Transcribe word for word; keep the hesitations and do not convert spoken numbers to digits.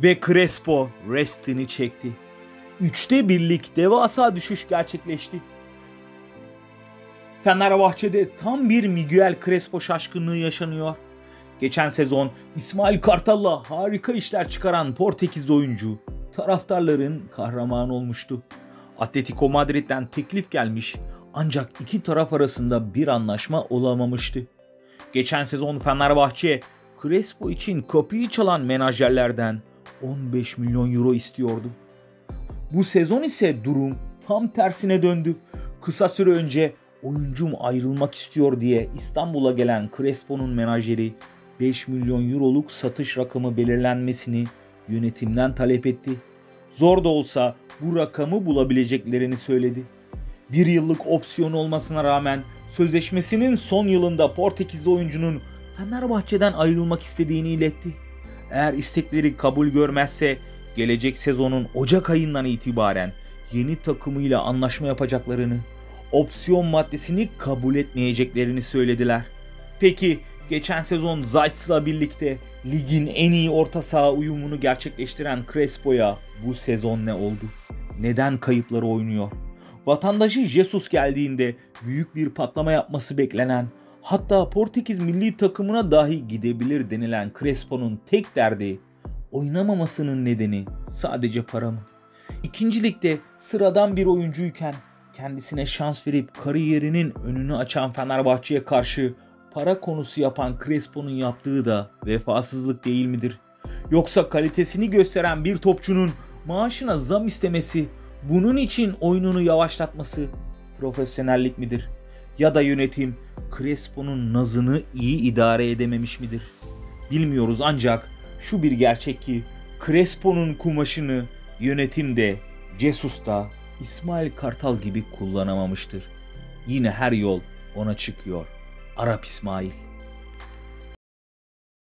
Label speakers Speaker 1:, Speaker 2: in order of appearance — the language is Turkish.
Speaker 1: Ve Crespo restini çekti. Üçte birlik devasa düşüş gerçekleşti. Fenerbahçe'de tam bir Miguel Crespo şaşkınlığı yaşanıyor. Geçen sezon İsmail Kartal'la harika işler çıkaran Portekizli oyuncu taraftarların kahramanı olmuştu. Atletico Madrid'den teklif gelmiş ancak iki taraf arasında bir anlaşma olamamıştı. Geçen sezon Fenerbahçe Crespo için kapıyı çalan menajerlerden on beş milyon euro istiyordu. Bu sezon ise durum tam tersine döndü. Kısa süre önce oyuncum ayrılmak istiyor diye İstanbul'a gelen Crespo'nun menajeri beş milyon euroluk satış rakamı belirlenmesini yönetimden talep etti. Zor da olsa bu rakamı bulabileceklerini söyledi. Bir yıllık opsiyon olmasına rağmen sözleşmesinin son yılında Portekizli oyuncunun Fenerbahçe'den ayrılmak istediğini iletti. Eğer istekleri kabul görmezse gelecek sezonun Ocak ayından itibaren yeni takımıyla anlaşma yapacaklarını, opsiyon maddesini kabul etmeyeceklerini söylediler. Peki geçen sezon Zayt'sla birlikte ligin en iyi orta saha uyumunu gerçekleştiren Crespo'ya bu sezon ne oldu? Neden kayıpları oynuyor? Vatandaşı Jesus geldiğinde büyük bir patlama yapması beklenen, hatta Portekiz milli takımına dahi gidebilir denilen Crespo'nun tek derdi oynamamasının nedeni sadece para mı? İkinci ligde sıradan bir oyuncuyken kendisine şans verip kariyerinin önünü açan Fenerbahçe'ye karşı para konusu yapan Crespo'nun yaptığı da vefasızlık değil midir? Yoksa kalitesini gösteren bir topçunun maaşına zam istemesi, bunun için oyununu yavaşlatması profesyonellik midir? Ya da yönetim Crespo'nun nazını iyi idare edememiş midir? Bilmiyoruz ancak şu bir gerçek ki Crespo'nun kumaşını yönetim de, Jesus da İsmail Kartal gibi kullanamamıştır. Yine her yol ona çıkıyor. Arap İsmail.